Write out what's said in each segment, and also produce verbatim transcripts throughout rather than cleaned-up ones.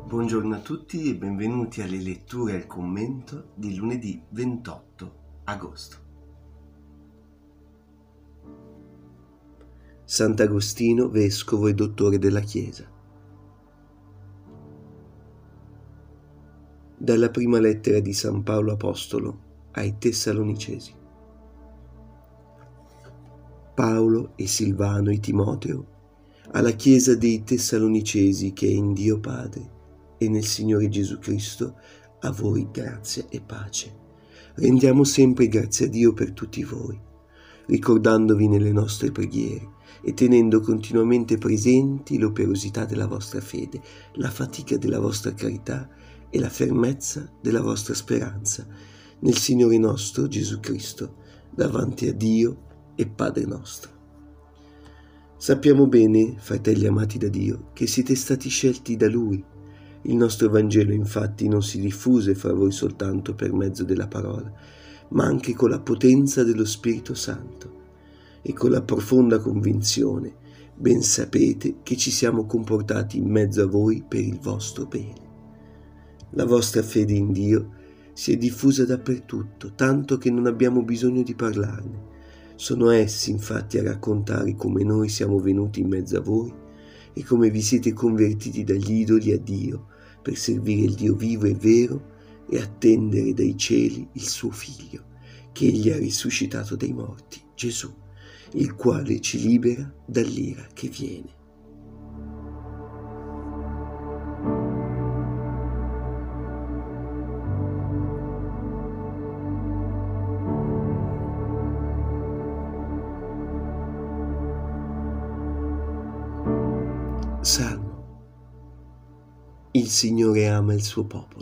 Buongiorno a tutti e benvenuti alle letture e al commento di lunedì ventotto agosto. Sant'Agostino, vescovo e dottore della Chiesa. Dalla prima lettera di San Paolo Apostolo ai Tessalonicesi. Paolo e Silvano e Timoteo, alla Chiesa dei Tessalonicesi che è in Dio Padre e nel Signore Gesù Cristo, a voi grazia e pace. Rendiamo sempre grazie a Dio per tutti voi, ricordandovi nelle nostre preghiere e tenendo continuamente presenti l'operosità della vostra fede, la fatica della vostra carità e la fermezza della vostra speranza nel Signore nostro Gesù Cristo, davanti a Dio e Padre nostro. Sappiamo bene, fratelli amati da Dio, che siete stati scelti da Lui. Il nostro Vangelo infatti non si diffuse fra voi soltanto per mezzo della parola, ma anche con la potenza dello Spirito Santo e con la profonda convinzione, ben sapete che ci siamo comportati in mezzo a voi per il vostro bene. La vostra fede in Dio si è diffusa dappertutto, tanto che non abbiamo bisogno di parlarne. Sono essi infatti a raccontare come noi siamo venuti in mezzo a voi e come vi siete convertiti dagli idoli a Dio per servire il Dio vivo e vero e attendere dai cieli il suo Figlio, che Egli ha risuscitato dai morti, Gesù, il quale ci libera dall'ira che viene. Salmo. Il Signore ama il suo popolo.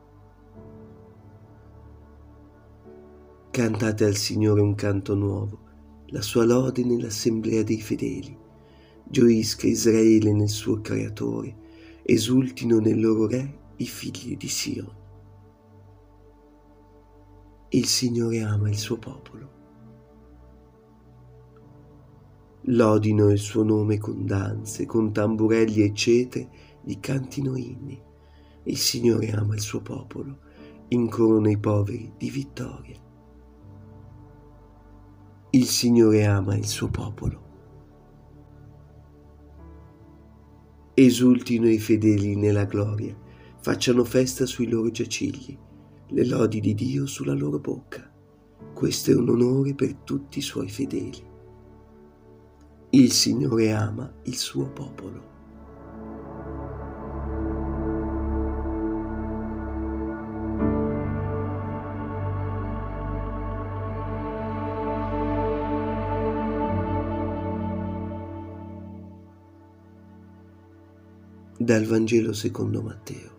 Cantate al Signore un canto nuovo, la sua lode nell'assemblea dei fedeli. Gioisca Israele nel suo Creatore, esultino nel loro Re i figli di Sion. Il Signore ama il suo popolo. Lodino il suo nome con danze, con tamburelli e cetre, gli cantino inni. Il Signore ama il suo popolo, incorona i poveri di vittoria. Il Signore ama il suo popolo. Esultino i fedeli nella gloria, facciano festa sui loro giacigli, le lodi di Dio sulla loro bocca. Questo è un onore per tutti i suoi fedeli. Il Signore ama il suo popolo. Dal Vangelo secondo Matteo.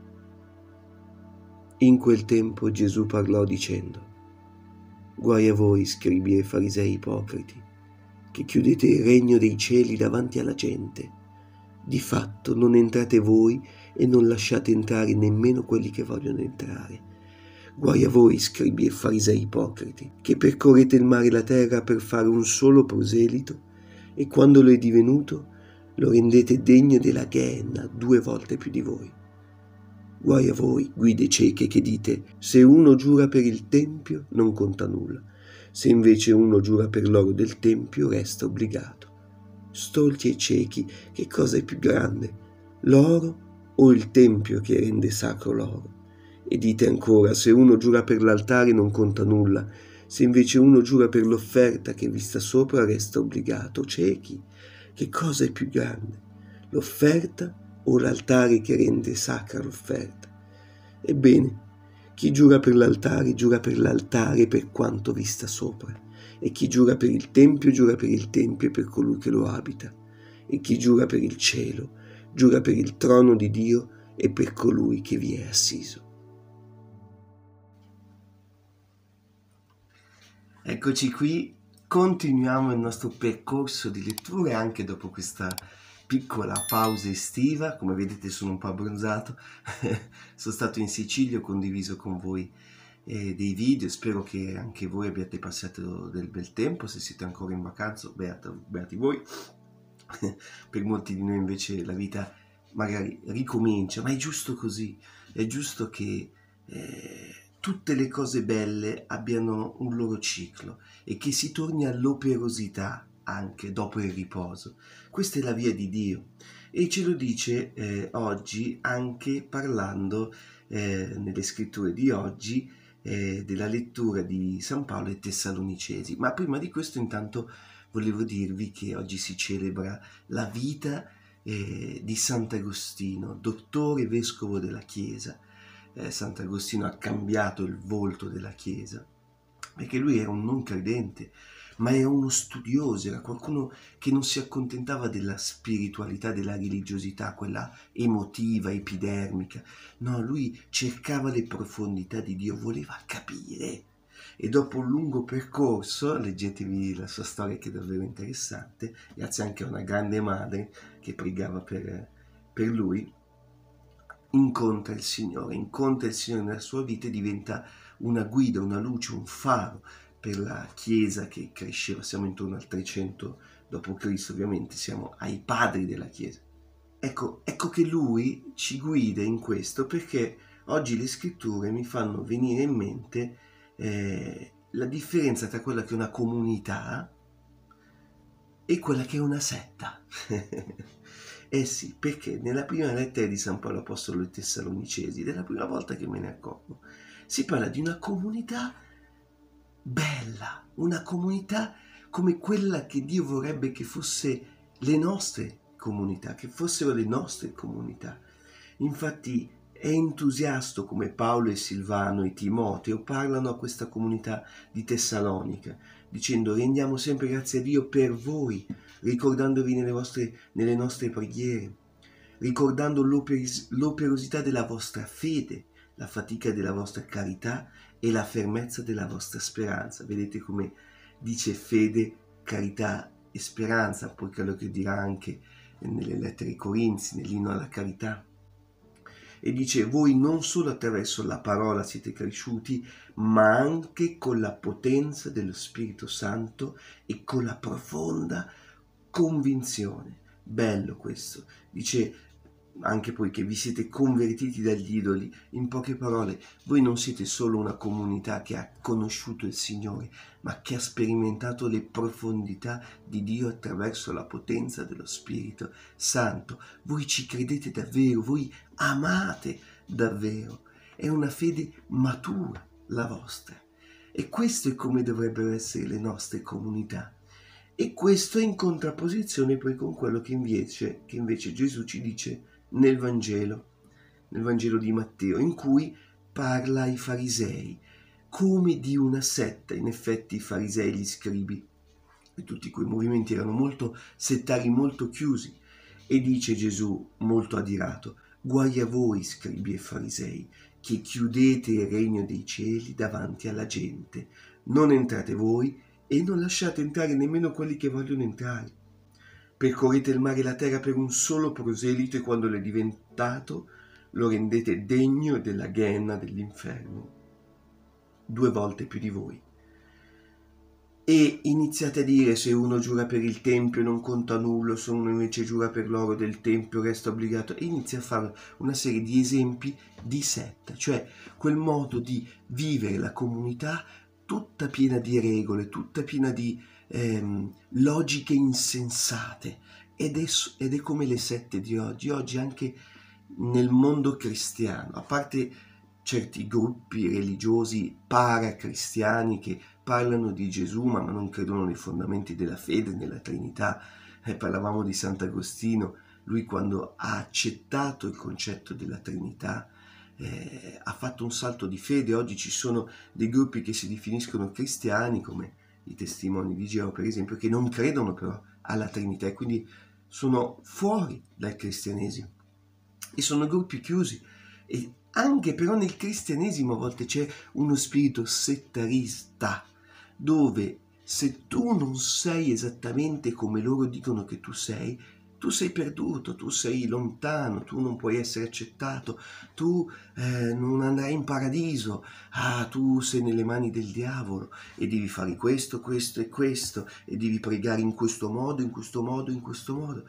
In quel tempo Gesù parlò dicendo: Guai a voi, scribi e farisei ipocriti, che chiudete il regno dei cieli davanti alla gente. Di fatto non entrate voi e non lasciate entrare nemmeno quelli che vogliono entrare. Guai a voi, scribi e farisei ipocriti, che percorrete il mare e la terra per fare un solo proselito, e quando lo è divenuto lo rendete degno della Gehenna due volte più di voi. Guai a voi, guide cieche, che dite: se uno giura per il Tempio non conta nulla, se invece uno giura per l'oro del Tempio resta obbligato. Stolti e ciechi, che cosa è più grande, l'oro o il Tempio che rende sacro l'oro? E dite ancora: se uno giura per l'altare non conta nulla, se invece uno giura per l'offerta che vi sta sopra resta obbligato. Ciechi, che cosa è più grande, l'offerta o l'altare che rende sacra l'offerta? Ebbene, chi giura per l'altare, giura per l'altare per quanto vi sta sopra, e chi giura per il Tempio, giura per il Tempio e per colui che lo abita, e chi giura per il cielo, giura per il trono di Dio e per colui che vi è assiso. Eccoci qui, continuiamo il nostro percorso di letture anche dopo questa piccola pausa estiva. Come vedete sono un po' abbronzato, sono stato in Sicilia, ho condiviso con voi eh, dei video, spero che anche voi abbiate passato del bel tempo. Se siete ancora in vacanza, beato, beati voi. Per molti di noi invece la vita magari ricomincia, ma è giusto così, è giusto che eh, tutte le cose belle abbiano un loro ciclo e che si torni all'operosità anche dopo il riposo. Questa è la via di Dio e ce lo dice eh, oggi anche parlando eh, nelle scritture di oggi eh, della lettura di San Paolo ai Tessalonicesi. Ma prima di questo intanto volevo dirvi che oggi si celebra la vita eh, di Sant'Agostino, dottore vescovo della Chiesa. Eh, Sant'Agostino ha cambiato il volto della Chiesa, perché lui era un non credente, ma era uno studioso, era qualcuno che non si accontentava della spiritualità, della religiosità, quella emotiva, epidermica. No, lui cercava le profondità di Dio, voleva capire. E dopo un lungo percorso, leggetevi la sua storia che è davvero interessante, grazie anche a una grande madre che pregava per, per lui, incontra il Signore, incontra il Signore nella sua vita e diventa una guida, una luce, un faro per la Chiesa che cresceva. Siamo intorno al trecento dopo Cristo, ovviamente siamo ai padri della Chiesa. Ecco, ecco che lui ci guida in questo, perché oggi le scritture mi fanno venire in mente eh, la differenza tra quella che è una comunità e quella che è una setta. Eh sì, perché nella prima lettera di San Paolo Apostolo ai Tessalonicesi, ed è la prima volta che me ne accorgo, si parla di una comunità bella, una comunità come quella che Dio vorrebbe che fosse le nostre comunità, che fossero le nostre comunità. Infatti è entusiasta come Paolo e Silvano e Timoteo parlano a questa comunità di Tessalonica, dicendo: rendiamo sempre grazie a Dio per voi, ricordandovi nelle, vostre, nelle nostre preghiere, ricordando l'operis, l'operosità della vostra fede, la fatica della vostra carità e la fermezza della vostra speranza. Vedete come dice fede, carità e speranza, poi quello che dirà anche nelle lettere ai Corinzi, nell'inno alla carità. E dice: voi non solo attraverso la parola siete cresciuti, ma anche con la potenza dello Spirito Santo e con la profonda convinzione. Bello questo. Dice anche poi che vi siete convertiti dagli idoli. In poche parole, voi non siete solo una comunità che ha conosciuto il Signore, ma che ha sperimentato le profondità di Dio attraverso la potenza dello Spirito Santo. Voi ci credete davvero, voi amate davvero. È una fede matura la vostra. E questo è come dovrebbero essere le nostre comunità. E questo è in contrapposizione poi con quello che invece, che invece Gesù ci dice nel Vangelo, nel Vangelo di Matteo, in cui parla ai farisei come di una setta. In effetti i farisei, gli scribi e tutti quei movimenti erano molto settari, molto chiusi, e dice Gesù molto adirato: guai a voi scribi e farisei, che chiudete il regno dei cieli davanti alla gente, non entrate voi e non lasciate entrare nemmeno quelli che vogliono entrare. Percorrete il mare e la terra per un solo proselito, e quando l'è diventato lo rendete degno della ghenna dell'inferno, due volte più di voi. E iniziate a dire: se uno giura per il tempio non conta nulla, se uno invece giura per l'oro del tempio resta obbligato. E inizia a fare una serie di esempi di setta, cioè quel modo di vivere la comunità tutta piena di regole, tutta piena di ehm, logiche insensate, ed è, ed è come le sette di oggi, oggi anche nel mondo cristiano, a parte certi gruppi religiosi paracristiani che parlano di Gesù ma non credono nei fondamenti della fede, nella Trinità. Eh, parlavamo di Sant'Agostino, lui quando ha accettato il concetto della Trinità Eh, ha fatto un salto di fede. Oggi ci sono dei gruppi che si definiscono cristiani, come i testimoni di Geova per esempio, che non credono però alla Trinità e quindi sono fuori dal cristianesimo, e sono gruppi chiusi. E anche però nel cristianesimo a volte c'è uno spirito settarista, dove se tu non sei esattamente come loro dicono che tu sei, tu sei perduto, tu sei lontano, tu non puoi essere accettato, tu eh, non andrai in paradiso, ah, tu sei nelle mani del diavolo e devi fare questo, questo e questo, e devi pregare in questo modo, in questo modo, in questo modo.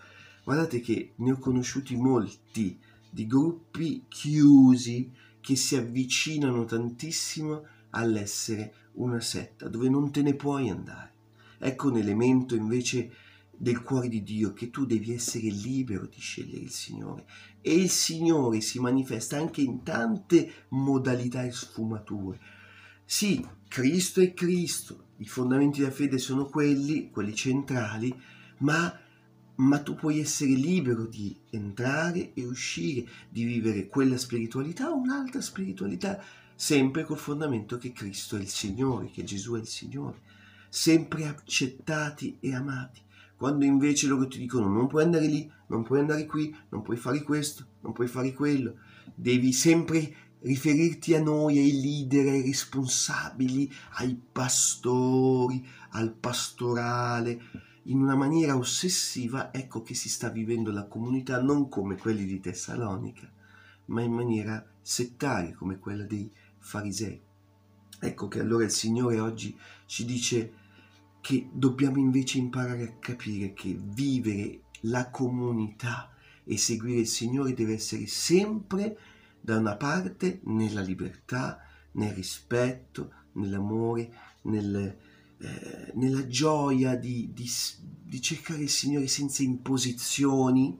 Guardate che ne ho conosciuti molti di gruppi chiusi che si avvicinano tantissimo all'essere una setta, dove non te ne puoi andare. Ecco un elemento invece del cuore di Dio, che tu devi essere libero di scegliere il Signore, e il Signore si manifesta anche in tante modalità e sfumature. Sì, Cristo è Cristo, i fondamenti della fede sono quelli, quelli centrali, ma ma tu puoi essere libero di entrare e uscire, di vivere quella spiritualità o un'altra spiritualità, sempre col fondamento che Cristo è il Signore, che Gesù è il Signore, sempre accettati e amati. Quando invece loro ti dicono non puoi andare lì, non puoi andare qui, non puoi fare questo, non puoi fare quello, devi sempre riferirti a noi, ai leader, ai responsabili, ai pastori, al pastorale, in una maniera ossessiva, ecco che si sta vivendo la comunità non come quelli di Tessalonica, ma in maniera settaria come quella dei farisei. Ecco che allora il Signore oggi ci dice che dobbiamo invece imparare a capire che vivere la comunità e seguire il Signore deve essere sempre da una parte nella libertà, nel rispetto, nell'amore, nel, eh, nella gioia di, di, di cercare il Signore senza imposizioni,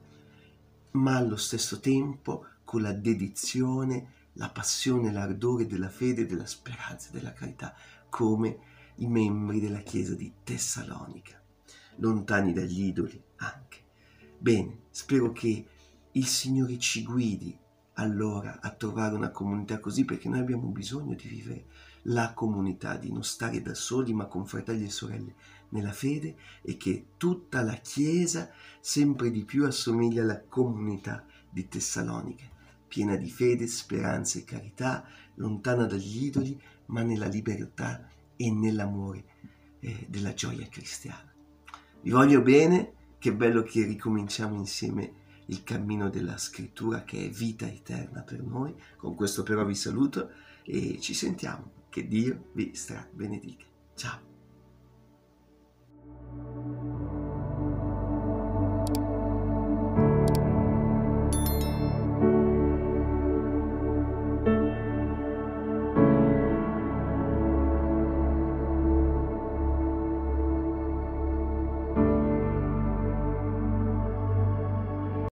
ma allo stesso tempo con la dedizione, la passione, l'ardore della fede, della speranza, della carità, come i membri della Chiesa di Tessalonica, lontani dagli idoli anche. Bene, spero che il Signore ci guidi allora a trovare una comunità così, perché noi abbiamo bisogno di vivere la comunità, di non stare da soli ma con fratelli e sorelle nella fede, e che tutta la Chiesa sempre di più assomiglia alla comunità di Tessalonica, piena di fede, speranza e carità, lontana dagli idoli ma nella libertà e nell'amore eh, della gioia cristiana. Vi voglio bene, che bello che ricominciamo insieme il cammino della scrittura, che è vita eterna per noi. Con questo però vi saluto e ci sentiamo. Che Dio vi stra benedica. Ciao.